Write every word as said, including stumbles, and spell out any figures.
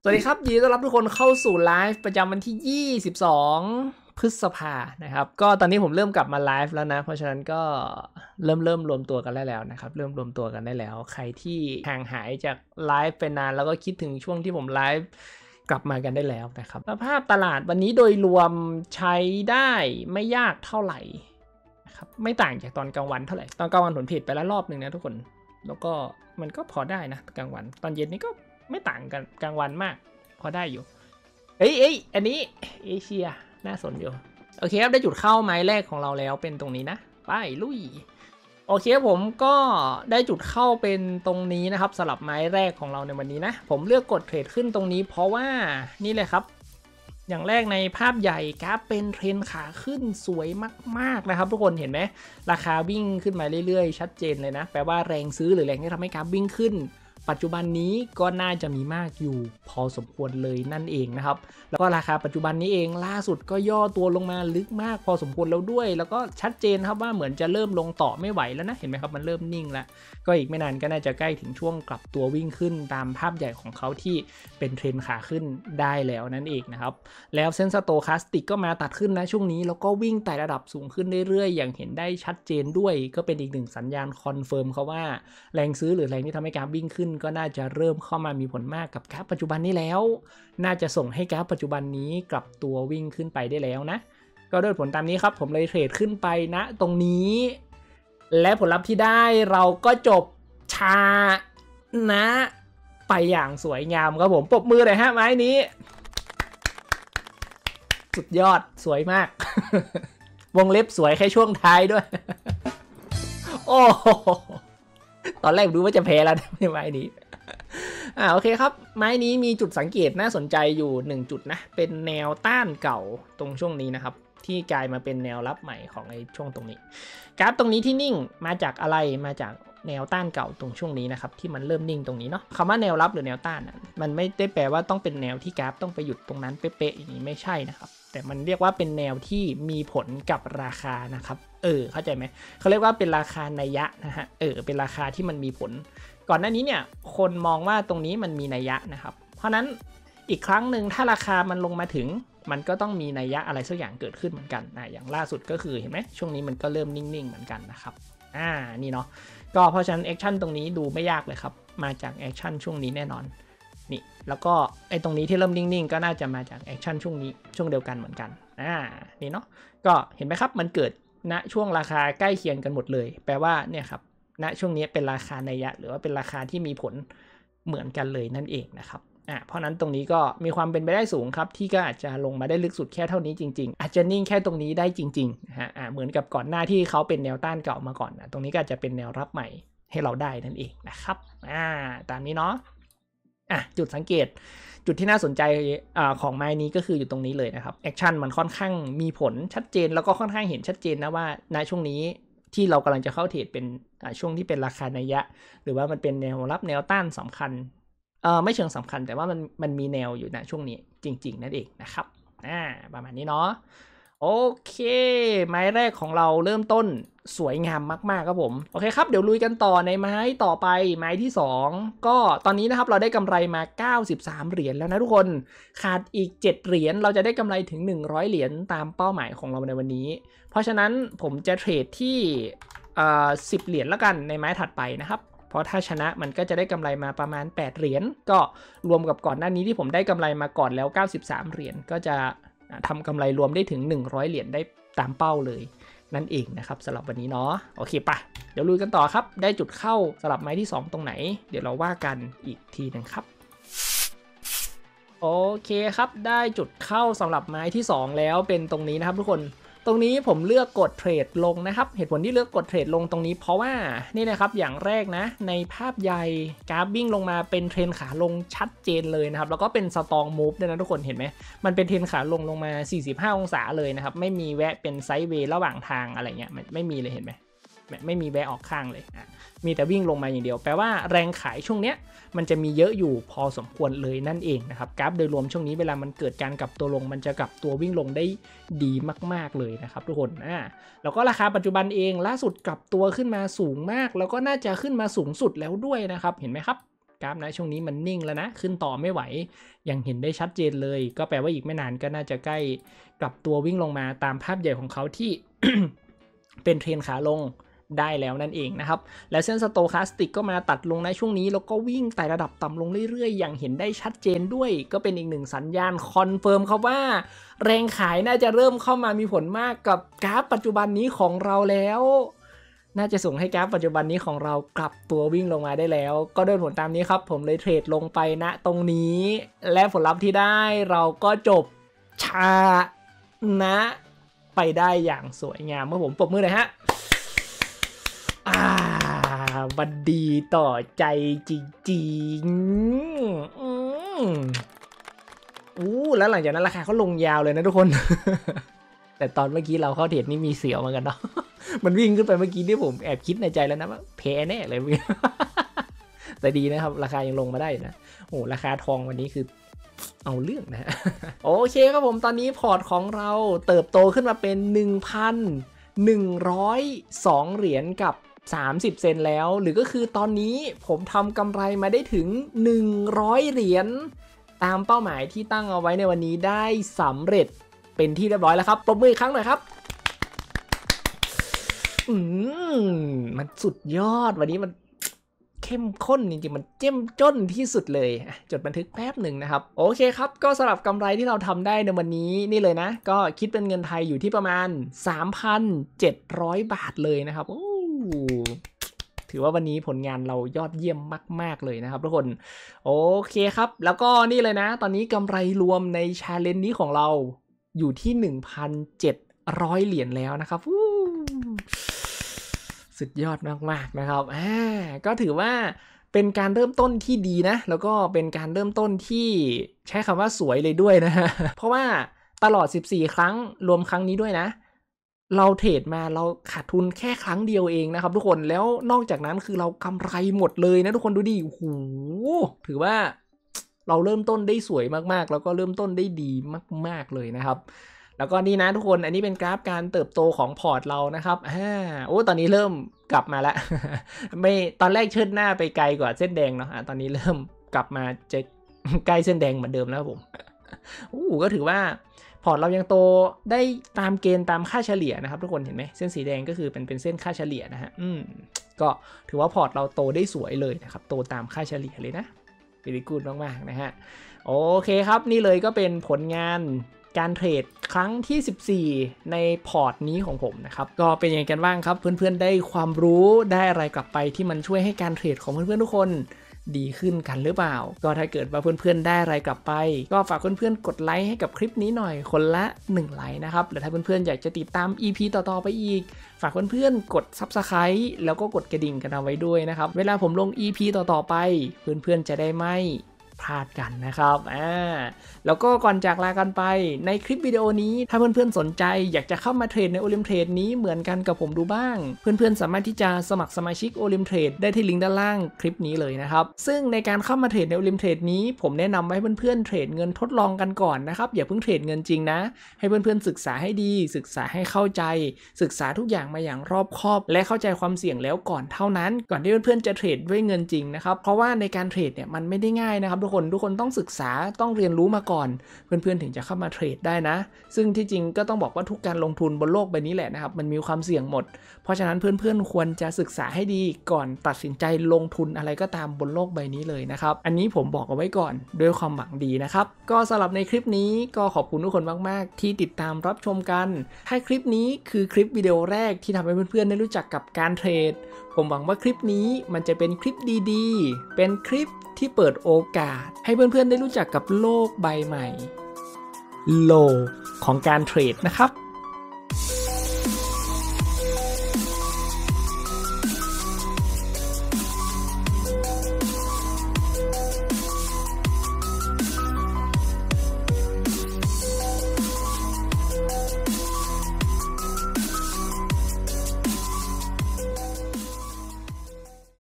สวัสดีครับยินดีต้อนรับทุกคนเข้าสู่ไลฟ์ประจำวันที่ยี่สิบสองพฤษภานะครับก็ตอนนี้ผมเริ่มกลับมาไลฟ์แล้วนะเพราะฉะนั้นก็เริ่มเริ่มรวมตัวกันได้แล้วนะครับเริ่มรวมตัวกันได้แล้วใครที่ห่างหายจากไลฟ์ไปนานแล้วก็คิดถึงช่วงที่ผมไลฟ์กลับมากันได้แล้วนะครับสภาพตลาดวันนี้โดยรวมใช้ได้ไม่ยากเท่าไหร่นะครับไม่ต่างจากตอนกลางวันเท่าไหร่ตอนกลางวันผมผิดไปแล้วรอบหนึ่งนะทุกคนแล้วก็มันก็พอได้นะกลางวันตอนเย็นนี้ก็ไม่ต่างกันกลางวันมากพอได้อยู่เอ้ยเอ้ยอันนี้เอเชียน่าสนอยู่โอเคครับได้จุดเข้าไม้แรกของเราแล้วเป็นตรงนี้นะไปลุยโอเคผมก็ได้จุดเข้าเป็นตรงนี้นะครับสำหรับไม้แรกของเราในวันนี้นะผมเลือกกดเทรดขึ้นตรงนี้เพราะว่านี่เลยครับอย่างแรกในภาพใหญ่กราฟเป็นเทรนขาขึ้นสวยมากๆนะครับทุกคนเห็นไหมราคาวิ่งขึ้นมาเรื่อยๆชัดเจนเลยนะแปลว่าแรงซื้อหรือแรงที่ทำให้กราฟวิ่งขึ้นปัจจุบันนี้ก็น่าจะมีมากอยู่พอสมควรเลยนั่นเองนะครับแล้วก็ราคาปัจจุบันนี้เองล่าสุดก็ย่อตัวลงมาลึกมากพอสมควรแล้วด้วยแล้วก็ชัดเจนครับว่าเหมือนจะเริ่มลงต่อไม่ไหวแล้วนะเห็นไหมครับมันเริ่มนิ่งแล้วก็อีกไม่นานก็น่าจะใกล้ถึงช่วงกลับตัววิ่งขึ้นตามภาพใหญ่ของเขาที่เป็นเทรนขาขึ้นได้แล้วนั่นเองนะครับแล้วเส้นสโตแคสติกก็มาตัดขึ้นนะช่วงนี้แล้วก็วิ่งไต่ระดับสูงขึ้นเรื่อยๆอย่างเห็นได้ชัดเจนด้วยก็เป็นอีกหนึ่งสัญญาณคอนเฟิร์มเขาว่าแรงซื้อหรือแรงที่ทำให้กราฟวิ่งขึ้นก็น่าจะเริ่มเข้ามามีผลมากกับกราฟปัจจุบันนี้แล้วน่าจะส่งให้กราฟปัจจุบันนี้กลับตัววิ่งขึ้นไปได้แล้วนะก็ด้วยผลตามนี้ครับผมเลยเทรดขึ้นไปณตรงนี้และผลลัพธ์ที่ได้เราก็จบชานะไปอย่างสวยงามครับผมปรบมือเลยฮะไม้นี้สุดยอดสวยมาก วงเล็บสวยแค่ช่วงท้ายด้วย โอ้ตอนแรกดูว่าจะแพ้แล้วในไม้นี้อ่าโอเคครับไม้นี้มีจุดสังเกตน่าสนใจอยู่หนึ่งจุดนะเป็นแนวต้านเก่าตรงช่วงนี้นะครับที่กลายมาเป็นแนวรับใหม่ของไอ้ช่วงตรงนี้กราฟตรงนี้ที่นิ่งมาจากอะไรมาจากแนวต้านเก่าตรงช่วงนี้นะครับที่มันเริ่มนิ่งตรงนี้เนาะคำว่าแนวรับหรือแนวต้านนะมันไม่ได้แปลว่าต้องเป็นแนวที่กราฟต้องไปหยุดตรงนั้นเป๊ะๆอย่างนี้ไม่ใช่นะครับแต่มันเรียกว่าเป็นแนวที่มีผลกับราคานะครับเออเข้าใจไหมเขาเรียกว่าเป็นราคานัยยะนะฮะเออเป็นราคาที่มันมีผลก่อนหน้านี้เนี่ยคนมองว่าตรงนี้มันมีนัยยะนะครับเพราะนั้นอีกครั้งหนึ่งถ้าราคามันลงมาถึงมันก็ต้องมีนัยยะอะไรสักอย่างเกิดขึ้นเหมือนกันนะอย่างล่าสุดก็คือเห็นไหมช่วงนี้มันก็เริ่มนิ่งๆเหมือนกันนะครับอ่านี่เนาะก็เพราะฉะนั้นแอคชั่นตรงนี้ดูไม่ยากเลยครับมาจากแอคชั่นช่วงนี้แน่นอนนี่แล้วก็ไอ้ตรงนี้ที่เริ่มนิ่งๆก็น่าจะมาจากแอคชั่นช่วงนี้ช่วงเดียวกันเหมือนกันอ่านี่เนาะก็เห็นไหมครับมันเกิดณช่วงราคาใกล้เคียงกันหมดเลยแปลว่าเนี่ยครับณช่วงนี้เป็นราคานัยยะหรือว่าเป็นราคาที่มีผลเหมือนกันเลยนั่นเองนะครับอ่าเพราะนั้นตรงนี้ก็มีความเป็นไปได้สูงครับที่ก็อาจจะลงมาได้ลึกสุดแค่เท่านี้จริงๆอาจจะนิ่งแค่ตรงนี้ได้จริงๆนะฮะอ่าเหมือนกับก่อนหน้าที่เขาเป็นแนวต้านเก่ามาก่อนนะตรงนี้ก็อาจจะเป็นแนวรับใหม่ให้เราได้นั่นเองนะครับอ่าตามนี้เนาะอ่ะจุดสังเกตจุดที่น่าสนใจอ่าของไม้นี้ก็คืออยู่ตรงนี้เลยนะครับแอคชั่นมันค่อนข้างมีผลชัดเจนแล้วก็ค่อนข้างเห็นชัดเจนนะว่าณช่วงนี้ที่เรากำลังจะเข้าเทรดเป็นช่วงที่เป็นราคานัยยะหรือว่ามันเป็นแนวรับแนวต้านสำคัญเออไม่เชิงสำคัญแต่ว่ามันมันมีแนวอยู่ณช่วงนี้จริงๆนั่นเองนะครับอ่าประมาณนี้เนาะโอเคไม้แรกของเราเริ่มต้นสวยงามมากๆครับผมโอเคครับเดี๋ยวลุยกันต่อในไม้ต่อไปไม้ที่สองก็ตอนนี้นะครับเราได้กำไรมาเก้าสิบสามเหรียญแล้วนะทุกคนขาดอีกเจ็ดเหรียญเราจะได้กำไรถึงหนึ่งร้อยเหรียญตามเป้าหมายของเราในวันนี้เพราะฉะนั้นผมจะเทรดที่อ่าสิบเหรียญแล้วกันในไม้ถัดไปนะครับเพราะถ้าชนะมันก็จะได้กำไรมาประมาณแปดเหรียญก็รวมกับก่อนหน้านี้ที่ผมได้กำไรมาก่อนแล้วเก้าสิบสามเหรียญก็จะทำกำไรรวมได้ถึงหนึ่งร้อยเหรียญได้ตามเป้าเลยนั่นเองนะครับสำหรับวันนี้เนาะโอเคปะเดี๋ยวลุยกันต่อครับได้จุดเข้าสำหรับไม้ที่สองตรงไหนเดี๋ยวเราว่ากันอีกทีนึงครับโอเคครับได้จุดเข้าสำหรับไม้ที่สองแล้วเป็นตรงนี้นะครับทุกคนตรงนี้ผมเลือกกดเทรดลงนะครับเหตุผลที่เลือกกดเทรดลงตรงนี้เพราะว่านี่นะครับอย่างแรกนะในภาพใหญ่กราฟวิ่งลงมาเป็นเทรนขาลงชัดเจนเลยนะครับแล้วก็เป็นสตองมูฟด้วยนะทุกคนเห็นไหมมันเป็นเทรนขาลงลงมาสี่สิบห้าองศาเลยนะครับไม่มีแวะเป็นไซด์เวย์ระหว่างทางอะไรเงี้ยไม่มีเลยเห็นไหมไม่มีแวะออกข้างเลยมีแต่วิ่งลงมาอย่างเดียวแปลว่าแรงขายช่วงเนี้ยมันจะมีเยอะอยู่พอสมควรเลยนั่นเองนะครับกราฟโดยรวมช่วงนี้เวลามันเกิดการกลับตัวลงมันจะกลับตัววิ่งลงได้ดีมากๆเลยนะครับทุกคนอ่าแล้วก็ราคาปัจจุบันเองล่าสุดกลับตัวขึ้นมาสูงมากแล้วก็น่าจะขึ้นมาสูงสุดแล้วด้วยนะครับเห็นไหมครับกราฟนะช่วงนี้มันนิ่งแล้วนะขึ้นต่อไม่ไหวยังเห็นได้ชัดเจนเลยก็แปลว่าอีกไม่นานก็น่าจะใกล้กลับตัววิ่งลงมาตามภาพใหญ่ของเขาที่ เป็นเทรนขาลงได้แล้วนั่นเองนะครับและเส้นสโตคาสติกก็มาตัดลงในช่วงนี้แล้วก็วิ่งไต่ระดับต่ำลงเรื่อยๆอย่างเห็นได้ชัดเจนด้วยก็เป็นอีกหนึ่งสัญญาณคอนเฟิร์มครับว่าแรงขายน่าจะเริ่มเข้ามามีผลมากกับกราฟปัจจุบันนี้ของเราแล้วน่าจะส่งให้กราฟปัจจุบันนี้ของเรากลับตัววิ่งลงมาได้แล้วก็โดยผลตามนี้ครับผมเลยเทรดลงไปณตรงนี้และผลลัพธ์ที่ได้เราก็จบชนะไปได้อย่างสวยงามเมื่อผมปรบมือเลยฮะอ่าบันดีต่อใจจริงๆอืมอู้แล้วหลังจากนั้นราคาเขาลงยาวเลยนะทุกคน แต่ตอนเมื่อกี้เราเข้าเทรดนี่มีเสียวเหมือนกันเนาะ มันวิ่งขึ้นไปเมื่อกี้ที่ผมแอบคิดในใจแล้วนะว่าแพ้แน่เลย แต่ดีนะครับราคายังลงมาได้นะโอ้ราคาทองวันนี้คือเอาเรื่องนะ โอเคครับผมตอนนี้พอร์ตของเราเติบโตขึ้นมาเป็น หนึ่งพันหนึ่งร้อยสอง เหรียญกับสามสิบเซนแล้วหรือก็คือตอนนี้ผมทำกำไรมาได้ถึงหนึ่งร้อยเหรียญตามเป้าหมายที่ตั้งเอาไว้ในวันนี้ได้สำเร็จเป็นที่เรียบร้อยแล้วครับปรบมืออีกครั้งหน่อยครับอืมมันสุดยอดวันนี้มันเข้มข้นจริงๆมันเจ้มจ้นที่สุดเลยจดบันทึกแป๊บหนึ่งนะครับโอเคครับก็สำหรับกำไรที่เราทำได้ในวันนี้นี่เลยนะก็คิดเป็นเงินไทยอยู่ที่ประมาณ สามพันเจ็ดร้อย บาทเลยนะครับโอ้ถือว่าวันนี้ผลงานเรายอดเยี่ยมมากๆเลยนะครับทุกคนโอเคครับแล้วก็นี่เลยนะตอนนี้กำไรรวมใน challenge นี้ของเราอยู่ที่ หนึ่งพันเจ็ดร้อย เหรียญแล้วนะครับสุดยอดมากๆนะครับอ่าก็ถือว่าเป็นการเริ่มต้นที่ดีนะแล้วก็เป็นการเริ่มต้นที่ใช้คำว่าสวยเลยด้วยนะฮะเพราะว่าตลอดสิบสี่ครั้งรวมครั้งนี้ด้วยนะเราเทรดมาเราขาดทุนแค่ครั้งเดียวเองนะครับทุกคนแล้วนอกจากนั้นคือเรากำไรหมดเลยนะทุกคนดูดิโอ้โหถือว่าเราเริ่มต้นได้สวยมากๆแล้วก็เริ่มต้นได้ดีมากๆเลยนะครับแล้วก็นี่นะทุกคนอันนี้เป็นกราฟการเติบโตของพอร์ตเรานะครับอ่าโอ้ตอนนี้เริ่มกลับมาแล้ว ไม่ตอนแรกเชิดหน้าไปไกลกว่าเส้นแดงเนาะตอนนี้เริ่มกลับมาจะใกล้เส้นแดงเหมือนเดิมแล้วผมโอ้ก็ถือว่าพอร์ตเรายังโตได้ตามเกณฑ์ตามค่าเฉลี่ยนะครับทุกคนเห็นไหมเส้นสีแดงก็คือเป็นเป็นเส้นค่าเฉลี่ยนะฮะอืมก็ถือว่าพอร์ตเราโตได้สวยเลยนะครับโตตามค่าเฉลี่ยเลยนะเป็นดีกูดมากๆนะฮะโอเคครับนี่เลยก็เป็นผลงานการเทรดครั้งที่สิบสี่ในพอร์ตนี้ของผมนะครับก็เป็นยังไงกันบ้างครับเพื่อนๆได้ความรู้ได้อะไรกลับไปที่มันช่วยให้การเทรดของเพื่อนๆทุกคนดีขึ้นกันหรือเปล่าก็ถ้าเกิดว่าเพื่อนๆได้อะไรกลับไปก็ฝากเพื่อนๆกดไลค์ให้กับคลิปนี้หน่อยคนละหนึ่งไลค์นะครับและถ้าเพื่อนๆอยากจะติดตาม อี พี ต่อๆไปอีกฝากเพื่อนๆกด ซับสไครบ์ แล้วก็กดกระดิ่งกันเอาไว้ด้วยนะครับเวลาผมลง อี พี ต่อๆไปเพื่อนๆจะได้ไม่พลาดกันนะครับอ่าแล้วก็ก่อนจากลากันไปในคลิปวิดีโอนี้ถ้าเพื่อนๆสนใจอยากจะเข้ามาเทรดในโอลิมเทรดนี้เหมือนกันกับผมดูบ้างเพื่อนๆสามารถที่จะสมัครสมาชิกโอลิมเทรดได้ที่ลิงก์ด้านล่างคลิปนี้เลยนะครับซึ่งในการเข้ามาเทรดในโอลิมเทรดนี้ผมแนะนำให้เพื่อนๆเทรดเงินทดลองกันก่อนนะครับอย่าเพิ่งเทรดเงินจริงนะให้เพื่อนๆศึกษาให้ดีศึกษาให้เข้าใจศึกษาทุกอย่างมาอย่างรอบคอบและเข้าใจความเสี่ยงแล้วก่อนเท่านั้นก่อนที่เพื่อนๆจะเทรดด้วยเงินจริงนะครับเพราะว่าในการเทรดเนี่ยมันไม่ได้ง่ายนะครับทุกคนทุกคนต้องศึกษาต้องเรียนรู้มาก่อนเพื่อนๆถึงจะเข้ามาเทรดได้นะซึ่งที่จริงก็ต้องบอกว่าทุกการลงทุนบนโลกใบนี้แหละนะครับมันมีความเสี่ยงหมดเพราะฉะนั้นเพื่อนๆควรจะศึกษาให้ดีก่อนตัดสินใจลงทุนอะไรก็ตามบนโลกใบนี้เลยนะครับอันนี้ผมบอกเอาไว้ก่อนด้วยความหวังดีนะครับก็สำหรับในคลิปนี้ก็ขอบคุณทุกคนมากๆที่ติดตามรับชมกันถ้าคลิปนี้คือคลิปวิดีโอแรกที่ทำให้เพื่อนๆได้รู้จักกับการเทรดผมหวังว่าคลิปนี้มันจะเป็นคลิปดีๆเป็นคลิปที่เปิดโอกาสให้เพื่อนๆได้รู้จักกับโลกใบใหม่โลกของการเทรดนะครับ